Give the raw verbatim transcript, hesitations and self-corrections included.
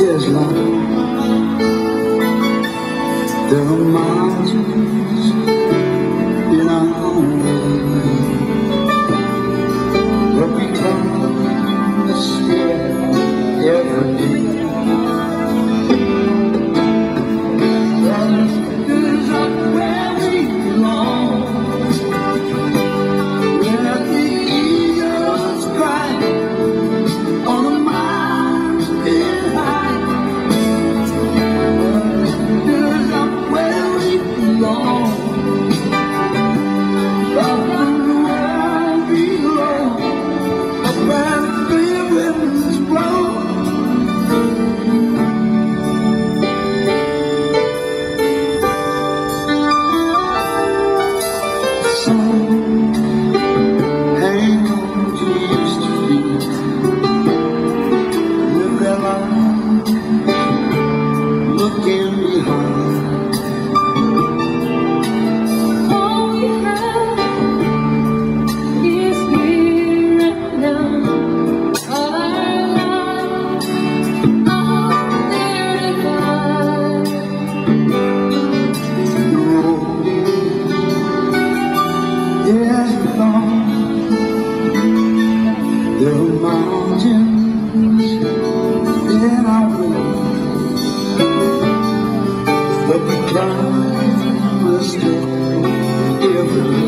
There's love. There are mountains in our way, but we come to stay every day. That is up where we belong, where the eagles cry on a mountain high. Looking behind, all we have is here and now. All our lives out there to find. There's long, there are mountains in our way, but we climb a step every day.